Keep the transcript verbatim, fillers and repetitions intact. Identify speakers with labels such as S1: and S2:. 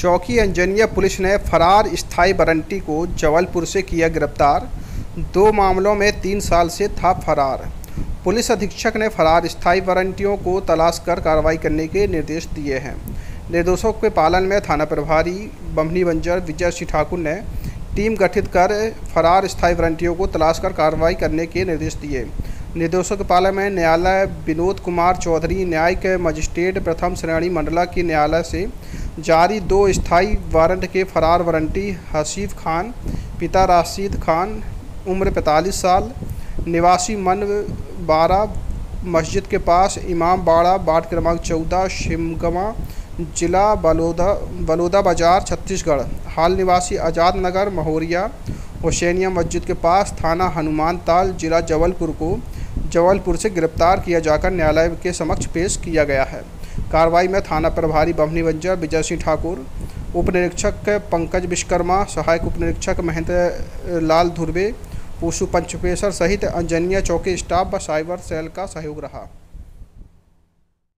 S1: चौकी अंजनिया पुलिस ने फरार स्थायी वारंटी को जबलपुर से किया गिरफ्तार। दो मामलों में तीन साल से था फरार। पुलिस अधीक्षक ने फरार स्थायी वारंटियों को तलाश कर कार्रवाई करने के निर्देश दिए हैं। निर्देशों के पालन में थाना प्रभारी बमनी बंजर विजय सिंह ठाकुर ने टीम गठित कर फरार स्थायी वारंटियों को तलाश कर कार्रवाई करने के निर्देश दिए। निर्देशों के पालन में न्यायालय विनोद कुमार चौधरी न्यायिक मजिस्ट्रेट प्रथम श्रेणी मंडला की न्यायालय से जारी दो स्थायी वारंट के फरार वारंटी हसीफ खान पिता राशिद खान उम्र पैंतालीस साल निवासी मन बारह मस्जिद के पास इमाम बाड़ा वार्ड क्रमांक चौदह शिमगमा जिला बलौदा बलौदा बाजार छत्तीसगढ़ हाल निवासी आज़ाद नगर महोरिया हुसैनिया मस्जिद के पास थाना हनुमान ताल जिला जबलपुर को जबलपुर से गिरफ्तार किया जाकर न्यायालय के समक्ष पेश किया गया है। कार्रवाई में थाना प्रभारी बमनी बंजर विजय सिंह ठाकुर, उप निरीक्षक पंकज विश्वकर्मा, सहायक उप निरीक्षक महेंद्र लाल धुर्वे, पुष्पु पंचपेश्वर सहित अंजनिया चौकी स्टाफ व साइबर सेल का सहयोग रहा।